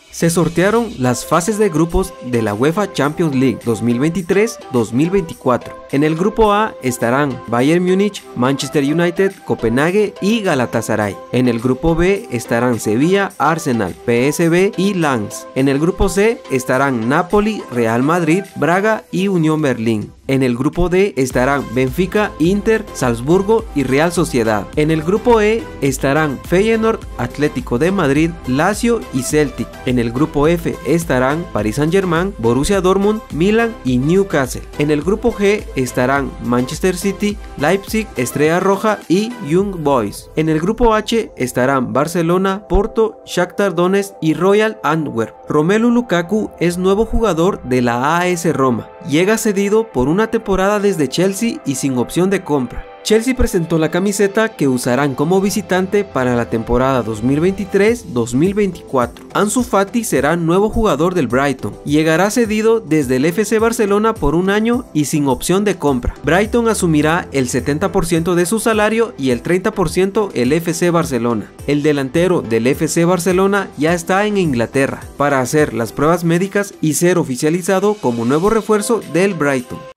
Se sortearon las fases de grupos de la UEFA Champions League 2023-2024. En el grupo A estarán Bayern Múnich, Manchester United, Copenhague y Galatasaray. En el grupo B estarán Sevilla, Arsenal, PSV y Lens. En el grupo C estarán Napoli, Real Madrid, Braga y Unión Berlín. En el grupo D estarán Benfica, Inter, Salzburgo y Real Sociedad. En el grupo E estarán Feyenoord, Atlético de Madrid, Lazio y Celtic. En el grupo F estarán Paris Saint-Germain, Borussia Dortmund, Milan y Newcastle. En el grupo G estarán Manchester City, Leipzig, Estrella Roja y Young Boys. En el grupo H estarán Barcelona, Porto, Shakhtar Donetsk y Royal Antwerp. Romelu Lukaku es nuevo jugador de la AS Roma. Llega cedido por una temporada desde Chelsea y sin opción de compra. Chelsea presentó la camiseta que usarán como visitante para la temporada 2023-2024. Ansu Fati será nuevo jugador del Brighton. Llegará cedido desde el FC Barcelona por un año y sin opción de compra. Brighton asumirá el 70% de su salario y el 30% el FC Barcelona. El delantero del FC Barcelona ya está en Inglaterra para hacer las pruebas médicas y ser oficializado como nuevo refuerzo del Brighton.